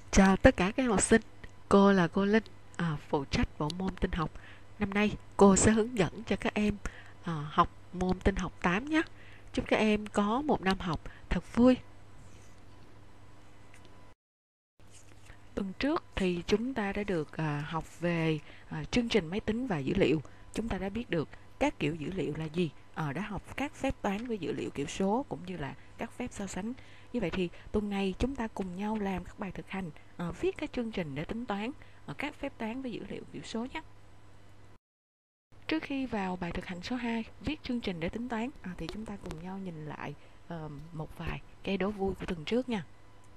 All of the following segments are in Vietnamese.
Chào tất cả các em học sinh, cô là cô Linh, phụ trách bộ môn tin học. Năm nay cô sẽ hướng dẫn cho các em học môn tin học 8 nhé. Chúc các em có một năm học thật vui. Tuần trước thì chúng ta đã được học về chương trình máy tính và dữ liệu. Chúng ta đã biết được các kiểu dữ liệu là gì, đã học các phép toán với dữ liệu kiểu số cũng như là các phép so sánh. Như vậy thì tuần này chúng ta cùng nhau làm các bài thực hành, viết các chương trình để tính toán các phép toán với dữ liệu kiểu số nhé. Trước khi vào bài thực hành số 2, viết chương trình để tính toán, thì chúng ta cùng nhau nhìn lại một vài cái đố vui của tuần trước nha.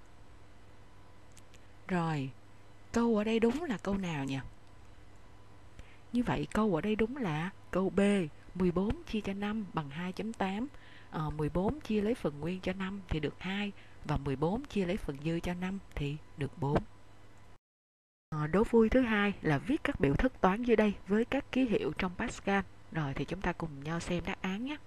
Rồi, câu ở đây đúng là câu nào nhỉ? Như vậy câu ở đây đúng là câu B, 14 chia cho 5 bằng 2.8. 14 chia lấy phần nguyên cho 5 thì được 2, và 14 chia lấy phần dư cho 5 thì được 4. Đố vui thứ hai là viết các biểu thức toán dưới đây với các ký hiệu trong Pascal. Rồi thì chúng ta cùng nhau xem đáp án nhé.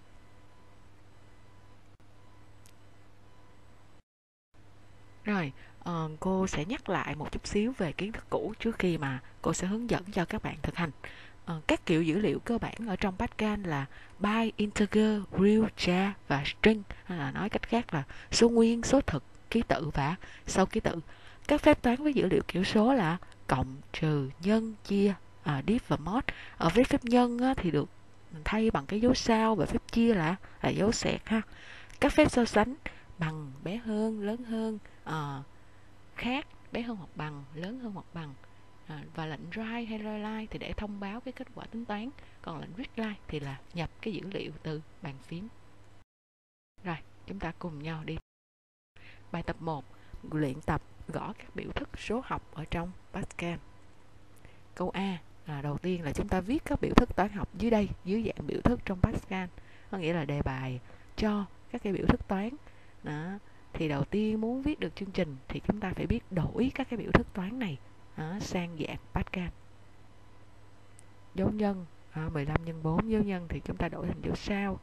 Rồi, cô sẽ nhắc lại một chút xíu về kiến thức cũ trước khi mà cô sẽ hướng dẫn cho các bạn thực hành. Các kiểu dữ liệu cơ bản ở trong Pascal là byte, integer, real, char và string, hay là nói cách khác là số nguyên, số thực, ký tự và sau ký tự. Các phép toán với dữ liệu kiểu số là cộng, trừ, nhân, chia, div và mod. Với phép nhân thì được thay bằng cái dấu sao, và phép chia là dấu xẹt ha. Các phép so sánh bằng, bé hơn, lớn hơn, khác, bé hơn hoặc bằng, lớn hơn hoặc bằng, và lệnh write hay write thì để thông báo cái kết quả tính toán, còn lệnh read line thì là nhập cái dữ liệu từ bàn phím. Rồi, chúng ta cùng nhau đi. Bài tập 1, luyện tập gõ các biểu thức số học ở trong Pascal. Câu A là đầu tiên là chúng ta viết các biểu thức toán học dưới đây dưới dạng biểu thức trong Pascal, có nghĩa là đề bài cho các cái biểu thức toán. Đó, thì đầu tiên muốn viết được chương trình thì chúng ta phải biết đổi các cái biểu thức toán này sang dạng Pascal. Dấu nhân 15 nhân 4, dấu nhân thì chúng ta đổi thành dấu sao.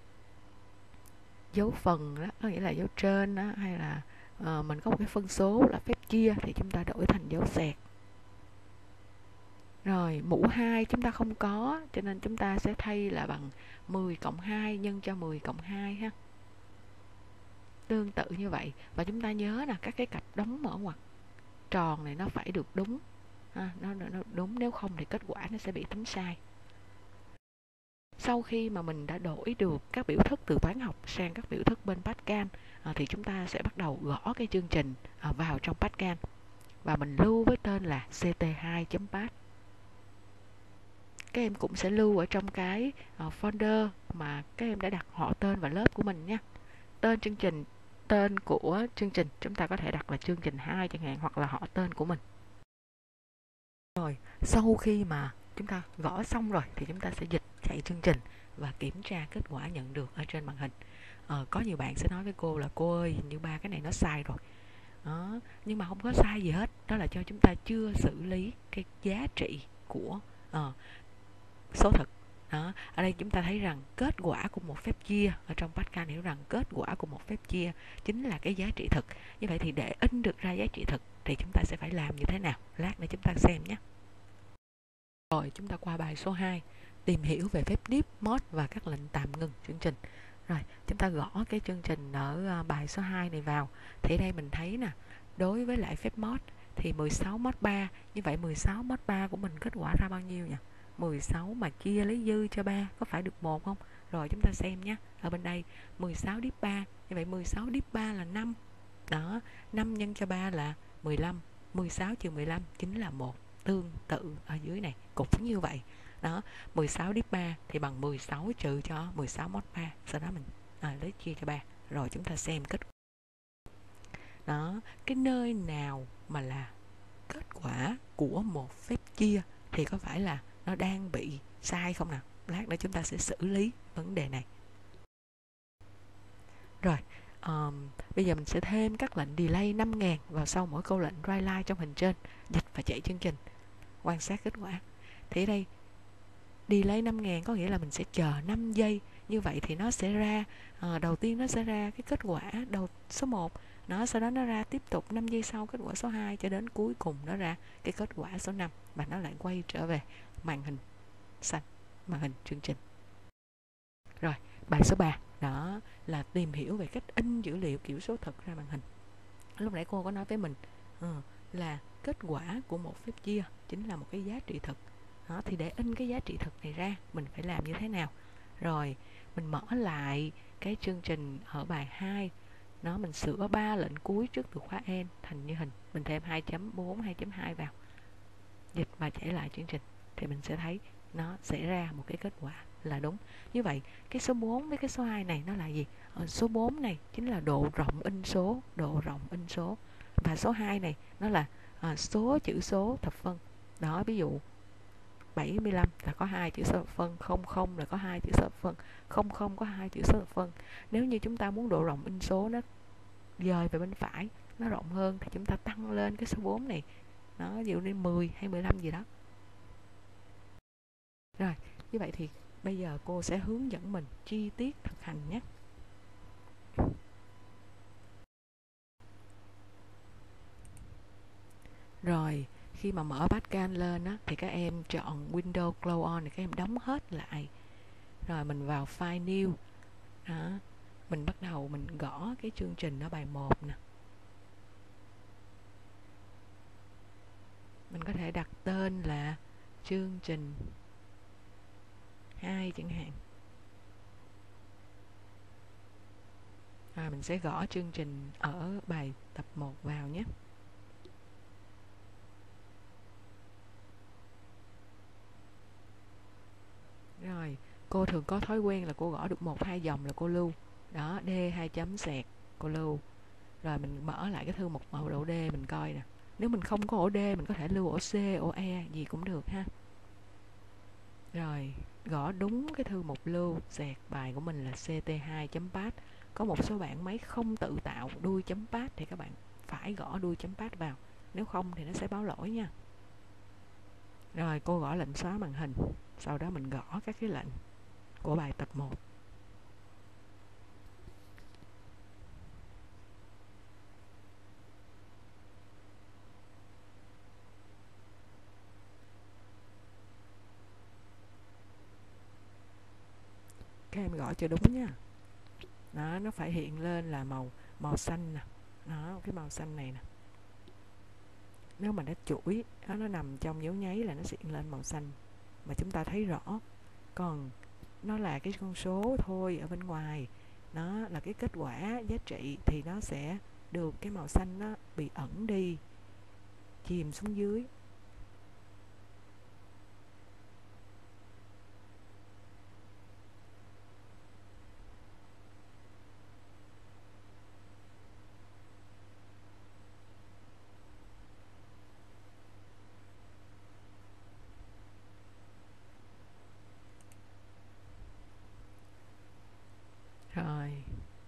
Dấu phần đó có nghĩa là dấu trên đó, hay là mình có một cái phân số là phép chia thì chúng ta đổi thành dấu xẹt. Rồi, mũ 2 chúng ta không có, cho nên chúng ta sẽ thay là bằng 10 cộng 2 nhân cho 10 cộng 2 ha. Tương tự như vậy, và chúng ta nhớ là các cái cặp đóng mở ngoặc tròn này nó phải được đúng, nó đúng, nếu không thì kết quả nó sẽ bị tính sai. Sau khi mà mình đã đổi được các biểu thức từ toán học sang các biểu thức bên Pascal, thì chúng ta sẽ bắt đầu gõ cái chương trình vào trong Pascal, và mình lưu với tên là ct2.path. Các em cũng sẽ lưu ở trong cái folder mà các em đã đặt họ tên và lớp của mình nha. Tên chương trình, tên của chương trình chúng ta có thể đặt là chương trình 2 chẳng hạn, hoặc là họ tên của mình. Rồi, sau khi mà chúng ta gõ xong rồi thì chúng ta sẽ dịch chạy chương trình và kiểm tra kết quả nhận được ở trên màn hình. Có nhiều bạn sẽ nói với cô là cô ơi, hình như ba cái này nó sai rồi. Đó, nhưng mà không có sai gì hết, đó là cho chúng ta chưa xử lý cái giá trị của số thực. Đó, ở đây chúng ta thấy rằng kết quả của một phép chia, ở trong Pascal hiểu rằng kết quả của một phép chia chính là cái giá trị thực. Như vậy thì để in được ra giá trị thực thì chúng ta sẽ phải làm như thế nào? Lát nữa chúng ta xem nhé. Rồi, chúng ta qua bài số 2, tìm hiểu về phép deep, mod và các lệnh tạm ngừng chương trình. Rồi, chúng ta gõ cái chương trình ở bài số 2 này vào. Thì đây mình thấy nè, đối với lại phép mod thì 16 mod 3, như vậy 16 mod 3 của mình kết quả ra bao nhiêu nhỉ? 16 mà chia lấy dư cho 3 có phải được 1 không? Rồi chúng ta xem nhé. Ở bên đây 16 deep 3, như vậy 16 deep 3 là 5. Đó, 5 nhân cho 3 là 15. 16 trừ 15 chính là 1. Tương tự ở dưới này cũng như vậy. Đó, 16 deep 3 thì bằng 16 trừ cho 16 mod 3. Sau đó mình lấy chia cho 3. Rồi chúng ta xem kết quả. Đó, cái nơi nào mà là kết quả của một phép chia thì có phải là nó đang bị sai không nào? Lát nữa chúng ta sẽ xử lý vấn đề này. Rồi, bây giờ mình sẽ thêm các lệnh delay 5.000 vào sau mỗi câu lệnh write line trong hình trên, dịch và chạy chương trình, quan sát kết quả. Thì ở đây delay 5.000 có nghĩa là mình sẽ chờ 5 giây. Như vậy thì nó sẽ ra, đầu tiên nó sẽ ra cái kết quả đầu số 1. Sau đó nó ra tiếp tục 5 giây sau kết quả số 2 cho đến cuối cùng nó ra cái kết quả số 5 và nó lại quay trở về màn hình xanh, màn hình chương trình. Rồi, bài số 3 đó là tìm hiểu về cách in dữ liệu kiểu số thực ra màn hình. Lúc nãy cô có nói với mình là kết quả của một phép chia chính là một cái giá trị thực. Đó, thì để in cái giá trị thực này ra mình phải làm như thế nào? Rồi mình mở lại cái chương trình ở bài 2, mình sửa 3 lệnh cuối trước từ khóa n thành như hình, mình thêm 2.4 2.2 vào, dịch và chạy lại chương trình thì mình sẽ thấy nó sẽ ra một cái kết quả là đúng. Như vậy cái số 4 với cái số 2 này nó là gì? Số 4 này chính là độ rộng in số, và số 2 này nó là số chữ số thập phân. Đó, ví dụ 75 là có 2 chữ số thập phân, 00 là có 2 chữ số thập phân, 00 có 2 chữ số thập phân. Nếu như chúng ta muốn độ rộng in số nó dời về bên phải, nó rộng hơn thì chúng ta tăng lên cái số 4 này. Nó ví dụ như 10 hay 15 gì đó. Rồi, như vậy thì bây giờ cô sẽ hướng dẫn mình chi tiết thực hành nhé. Rồi, khi mà mở Pascal lên á, thì các em chọn Windows Close On, thì các em đóng hết lại. Rồi mình vào File New. Đó, mình bắt đầu mình gõ cái chương trình ở bài 1 nè. Mình có thể đặt tên là chương trình 2 chẳng hạn. Rồi mình sẽ gõ chương trình ở bài tập 1 vào nhé. Rồi, cô thường có thói quen là cô gõ được 1-2 dòng là cô lưu. Đó, D 2 chấm sẹt, cô lưu. Rồi mình mở lại cái thư mục màu ổ D mình coi nè. Nếu mình không có ổ D mình có thể lưu ổ C, ổ E gì cũng được ha. Rồi, gõ đúng cái thư mục lưu sẹt bài của mình là ct2.path. Có một số bạn máy không tự tạo đuôi chấm path thì các bạn phải gõ đuôi chấm path vào. Nếu không thì nó sẽ báo lỗi nha. Rồi cô gõ lệnh xóa màn hình. Sau đó mình gõ các cái lệnh của bài tập 1. Các em gõ cho đúng nha. Đó, nó phải hiện lên là màu xanh nè. Đó, cái màu xanh này nè. Nếu mà nó chuỗi, nó nằm trong dấu nháy là nó sẽ hiện lên màu xanh mà chúng ta thấy rõ. Còn nó là cái con số thôi ở bên ngoài, nó là cái kết quả giá trị thì nó sẽ được cái màu xanh nó bị ẩn đi, chìm xuống dưới. Rồi,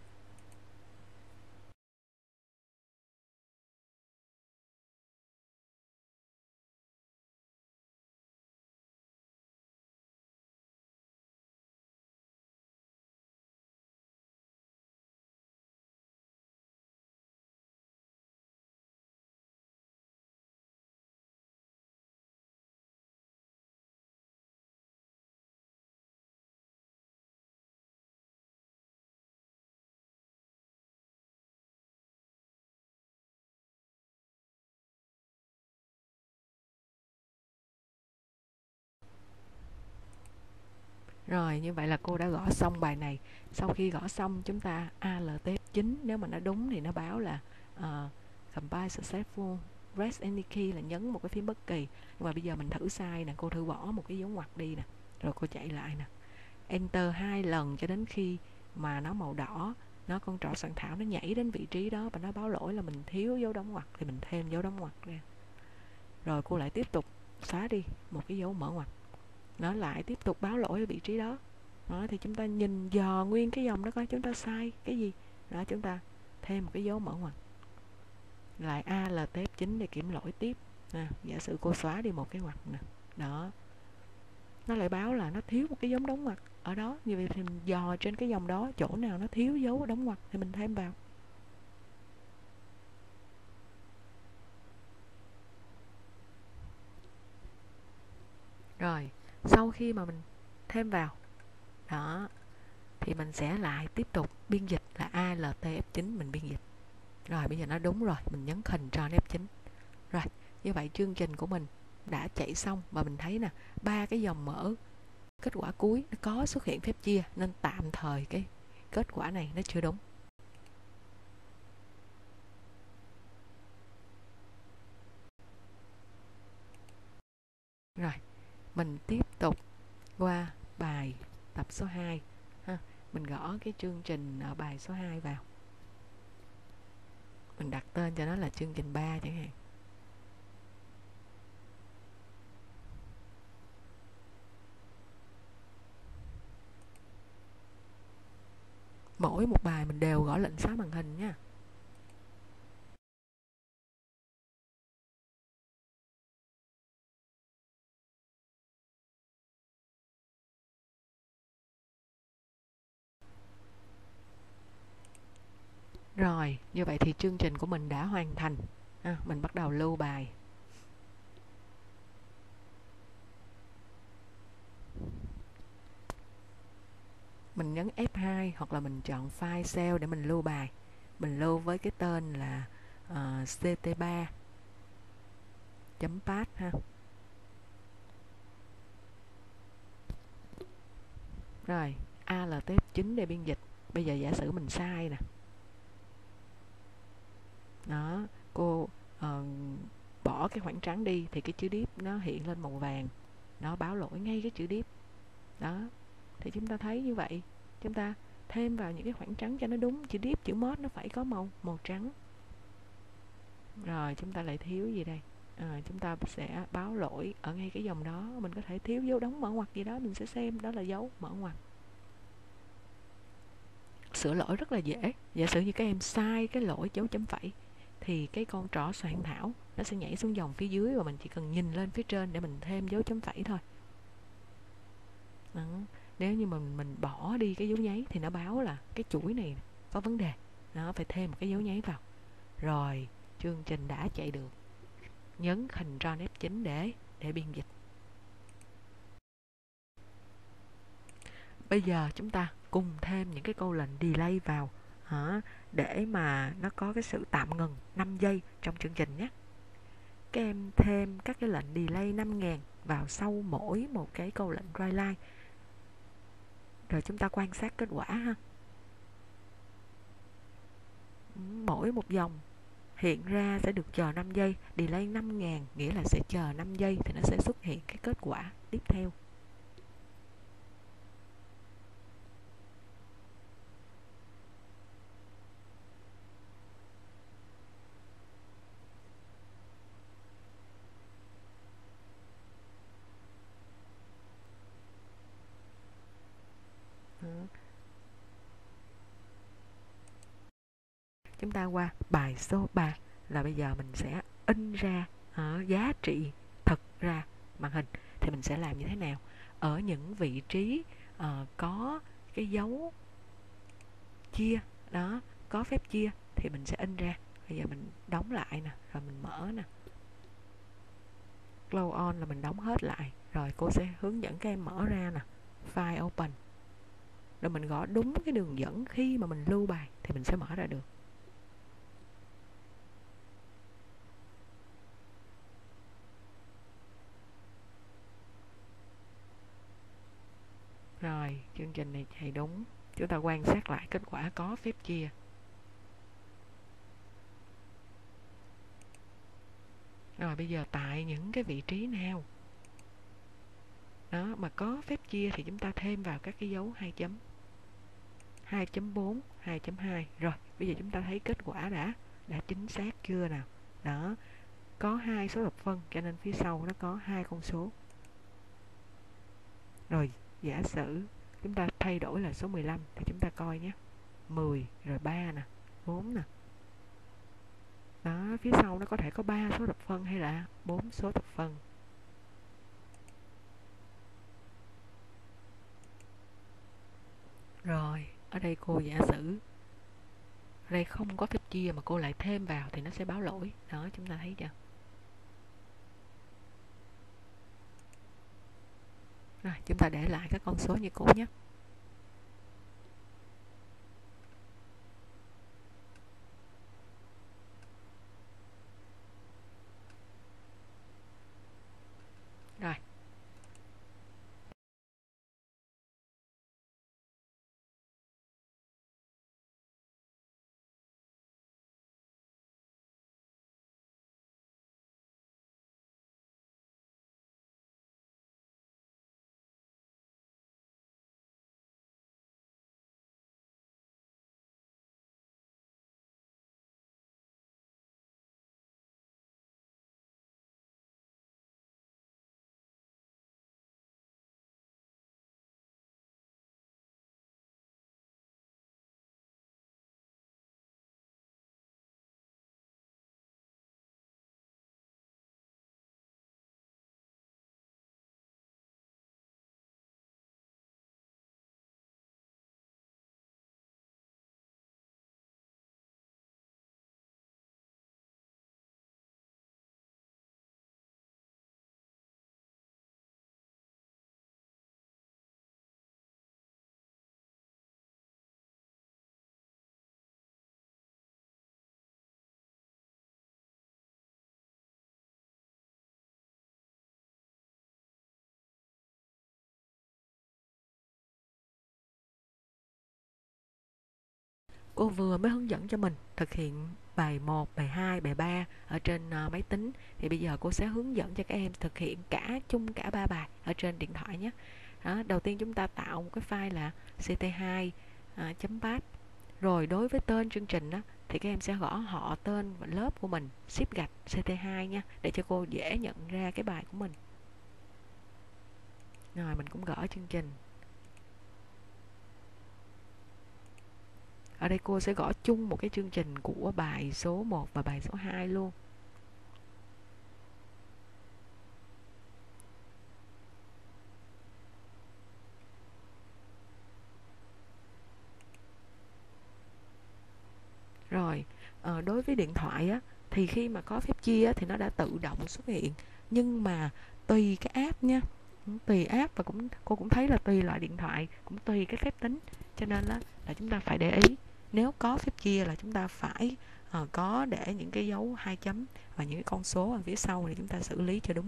rồi như vậy là cô đã gõ xong bài này. Sau khi gõ xong chúng ta ALT 9, nếu mà nó đúng thì nó báo là compile successful, press any key là nhấn một cái phím bất kỳ. Nhưng mà bây giờ mình thử sai nè, cô thử bỏ một cái dấu ngoặc đi nè, rồi cô chạy lại nè, enter 2 lần cho đến khi mà nó màu đỏ, nó con trỏ soạn thảo nó nhảy đến vị trí đó và nó báo lỗi là mình thiếu dấu đóng ngoặc thì mình thêm dấu đóng ngoặc ra. Rồi cô lại tiếp tục xóa đi một cái dấu mở ngoặc, nó lại tiếp tục báo lỗi ở vị trí đó. Đó, thì chúng ta nhìn dò nguyên cái dòng đó coi chúng ta sai cái gì. Đó, chúng ta thêm một cái dấu mở ngoặc, lại ALT 9 để kiểm lỗi tiếp. Giả sử cô xóa đi một cái ngoặc nè, đó, nó lại báo là nó thiếu một cái dấu đóng ngoặc ở đó. Như vậy thì mình dò trên cái dòng đó chỗ nào nó thiếu dấu đóng ngoặc thì mình thêm vào. Sau khi mà mình thêm vào đó thì mình sẽ lại tiếp tục biên dịch là ALT F9 mình biên dịch. Rồi bây giờ nó đúng rồi, mình nhấn Ctrl F9. Rồi, như vậy chương trình của mình đã chạy xong và mình thấy nè, ba cái dòng mở kết quả cuối nó có xuất hiện phép chia, nên tạm thời cái kết quả này nó chưa đúng. Rồi, mình tiếp tục qua bài tập số 2 ha. Mình gõ cái chương trình ở bài số 2 vào. Mình đặt tên cho nó là chương trình 3 chẳng hạn. Mỗi một bài mình đều gõ lệnh xóa màn hình nha. Rồi, như vậy thì chương trình của mình đã hoàn thành. Mình bắt đầu lưu bài. Mình nhấn F2 hoặc là mình chọn File Cell để mình lưu bài. Mình lưu với cái tên là ct3.path ha. Rồi, ALT9 để biên dịch. Bây giờ giả sử mình sai nè. Đó, cô bỏ cái khoảng trắng đi thì cái chữ div nó hiện lên màu vàng. Nó báo lỗi ngay cái chữ div. Đó, thì chúng ta thấy như vậy. Chúng ta thêm vào những cái khoảng trắng cho nó đúng. Chữ div, chữ mod nó phải có màu trắng. Rồi, chúng ta lại thiếu gì đây? Chúng ta sẽ báo lỗi ở ngay cái dòng đó. Mình có thể thiếu dấu đóng mở ngoặc gì đó, mình sẽ xem đó là dấu mở ngoặc. Sửa lỗi rất là dễ. Giả sử như các em sai cái lỗi dấu chấm phẩy thì cái con trỏ soạn thảo nó sẽ nhảy xuống dòng phía dưới và mình chỉ cần nhìn lên phía trên để mình thêm dấu chấm phẩy thôi. Đó. Nếu như mình bỏ đi cái dấu nháy thì nó báo là cái chuỗi này có vấn đề. Nó phải thêm một cái dấu nháy vào. Rồi, chương trình đã chạy được. Nhấn Ctrl F9 để biên dịch. Bây giờ chúng ta cùng thêm những cái câu lệnh delay vào để mà nó có cái sự tạm ngừng 5 giây trong chương trình nhé. Các em thêm các cái lệnh delay 5.000 vào sau mỗi một cái câu lệnh write line. Rồi chúng ta quan sát kết quả ha. Mỗi một dòng hiện ra sẽ được chờ 5 giây. Delay 5.000 nghĩa là sẽ chờ 5 giây thì nó sẽ xuất hiện cái kết quả tiếp theo. Chúng ta qua bài số 3 là bây giờ mình sẽ in ra giá trị thực ra màn hình. Thì mình sẽ làm như thế nào? Ở những vị trí có cái dấu chia đó, có phép chia thì mình sẽ in ra. Bây giờ mình đóng lại nè, rồi mình mở nè. Close on là mình đóng hết lại. Rồi cô sẽ hướng dẫn các em mở ra nè. File open. Rồi mình gõ đúng cái đường dẫn khi mà mình lưu bài thì mình sẽ mở ra được. Rồi, chương trình này chạy đúng. Chúng ta quan sát lại kết quả có phép chia. Rồi bây giờ tại những cái vị trí nào đó mà có phép chia thì chúng ta thêm vào các cái dấu 2 chấm, 2.4, 2.2. Rồi, bây giờ chúng ta thấy kết quả đã chính xác chưa nào? Đó, có 2 số thập phân cho nên phía sau nó có 2 con số. Rồi, giả sử chúng ta thay đổi là số 15 thì chúng ta coi nhé. 10 rồi 3 nè, 4 nè. Đó, phía sau nó có thể có 3 số thập phân hay là 4 số thập phân. Rồi, ở đây cô giả sử ở đây không có phép chia mà cô lại thêm vào thì nó sẽ báo lỗi. Đó, chúng ta thấy chưa? Rồi, chúng ta để lại các con số như cũ nhé. Rồi, cô vừa mới hướng dẫn cho mình thực hiện bài 1, bài 2, bài 3 ở trên máy tính. Thì bây giờ cô sẽ hướng dẫn cho các em thực hiện chung cả 3 bài ở trên điện thoại nhé. Đó, đầu tiên chúng ta tạo một cái file là ct2.bat. Rồi đối với tên chương trình đó, thì các em sẽ gõ họ tên và lớp của mình, ship gạch ct2 nha, để cho cô dễ nhận ra cái bài của mình. Rồi mình cũng gõ chương trình. Ở đây cô sẽ gõ chung một cái chương trình của bài số 1 và bài số 2 luôn. Rồi, đối với điện thoại á, thì khi mà có phép chia á, thì nó đã tự động xuất hiện. Nhưng mà tùy cái app nha, tùy app, và cô cũng thấy là tùy loại điện thoại, cũng tùy cái phép tính. Cho nên là chúng ta phải để ý. Nếu có phép chia là chúng ta phải có để những cái dấu hai chấm và những cái con số ở phía sau để chúng ta xử lý cho đúng.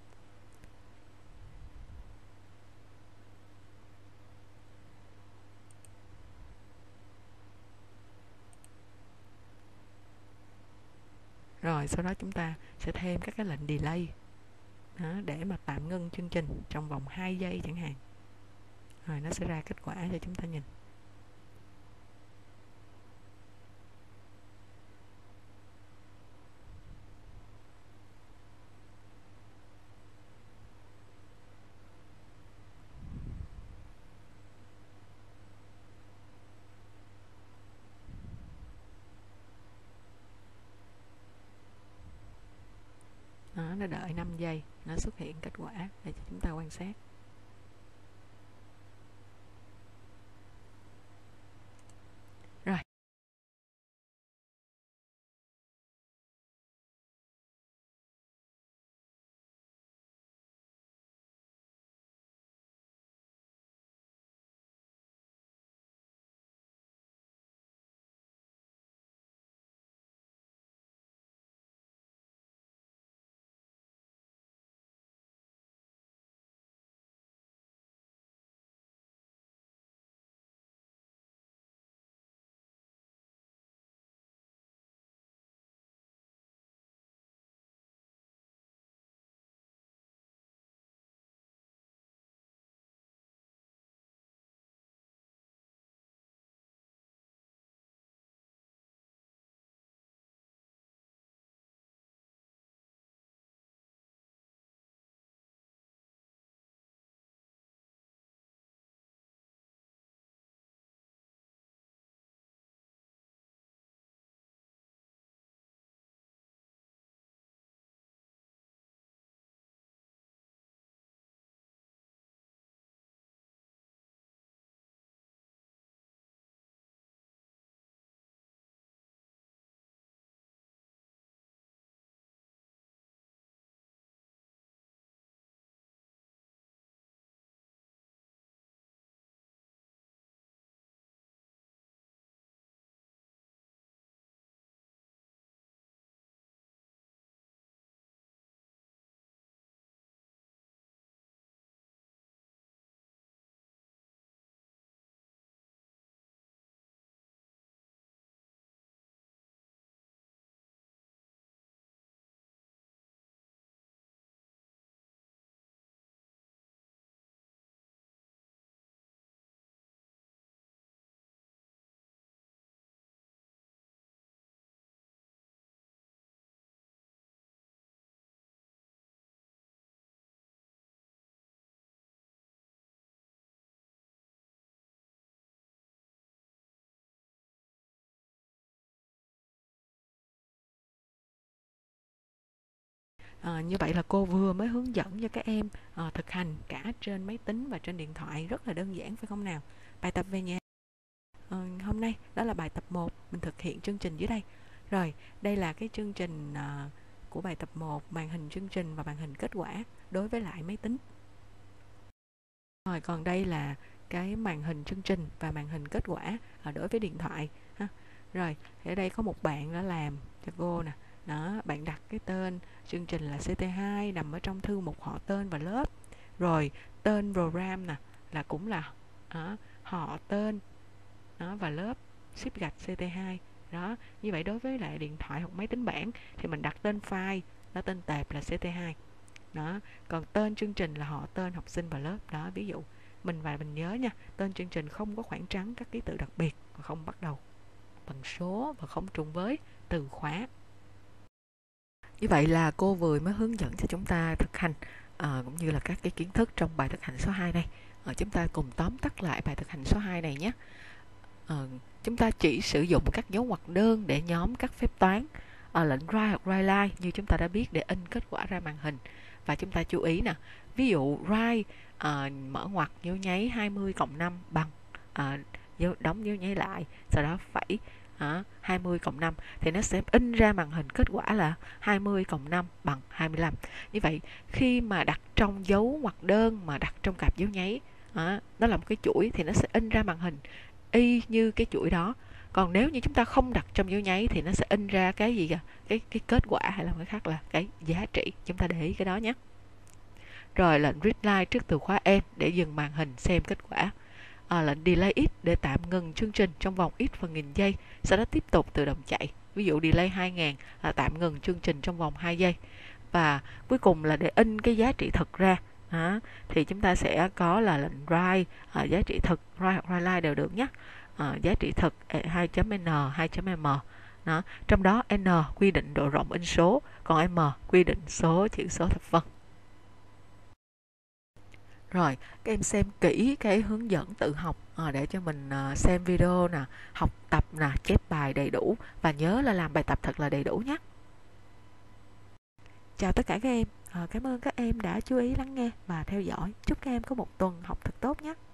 Rồi sau đó chúng ta sẽ thêm các cái lệnh delay đó, để mà tạm ngưng chương trình trong vòng 2 giây chẳng hạn. Rồi nó sẽ ra kết quả cho chúng ta nhìn. Đó, nó đợi 5 giây, nó xuất hiện kết quả để cho chúng ta quan sát. Rồi, Như vậy là cô vừa mới hướng dẫn cho các em thực hành cả trên máy tính và trên điện thoại, rất là đơn giản phải không nào? Bài tập về nhà hôm nay đó là bài tập 1, mình thực hiện chương trình dưới đây. Rồi, đây là cái chương trình của bài tập 1, màn hình chương trình và màn hình kết quả đối với lại máy tính. Rồi, còn đây là cái màn hình chương trình và màn hình kết quả đối với điện thoại ha. Rồi, thì ở đây có một bạn đã làm cho cô nè. Đó, bạn đặt cái tên chương trình là CT2 nằm ở trong thư mục họ tên và lớp. Rồi, tên program nè là cũng là họ tên đó, và lớp ship gạch CT2. Đó, như vậy đối với lại điện thoại hoặc máy tính bảng thì mình đặt tên file, đó tên tệp là CT2. Đó, còn tên chương trình là họ tên học sinh và lớp. Đó, ví dụ mình nhớ nha, tên chương trình không có khoảng trắng các ký tự đặc biệt và không bắt đầu bằng số và không trùng với từ khóa. Như vậy là cô vừa mới hướng dẫn cho chúng ta thực hành cũng như là các cái kiến thức trong bài thực hành số 2 này. Chúng ta cùng tóm tắt lại bài thực hành số 2 này nhé. Chúng ta chỉ sử dụng các dấu ngoặc đơn để nhóm các phép toán, lệnh write hoặc write line như chúng ta đã biết để in kết quả ra màn hình. Và chúng ta chú ý nè, ví dụ write mở ngoặc dấu nháy 20 cộng 5 bằng đóng dấu nháy lại, sau đó phẩy 20 cộng 5 thì nó sẽ in ra màn hình kết quả là 20 cộng 5 bằng 25. Như vậy khi mà đặt trong dấu ngoặc đơn mà đặt trong cặp dấu nháy, nó là một cái chuỗi thì nó sẽ in ra màn hình y như cái chuỗi đó. Còn nếu như chúng ta không đặt trong dấu nháy thì nó sẽ in ra cái gì kìa? Cái kết quả, hay là cái khác là cái giá trị. Chúng ta để ý cái đó nhé. Rồi lệnh readline trước từ khóa N để dừng màn hình xem kết quả. Lệnh delay x để tạm ngừng chương trình trong vòng x phần nghìn giây, sau đó tiếp tục tự động chạy. Ví dụ delay 2000 là tạm ngừng chương trình trong vòng 2 giây. Và cuối cùng là để in cái giá trị thực ra. Thì chúng ta sẽ có là lệnh write giá trị thực, write hoặc write line đều được nhé. Giá trị thực 2.n, 2.m. Đó. Trong đó n quy định độ rộng in số, còn m quy định số chữ số thập phân. Rồi, các em xem kỹ cái hướng dẫn tự học để cho mình xem video nè, học tập nè, chép bài đầy đủ và nhớ là làm bài tập thật là đầy đủ nhé. Chào tất cả các em, cảm ơn các em đã chú ý lắng nghe và theo dõi. Chúc các em có một tuần học thật tốt nhé.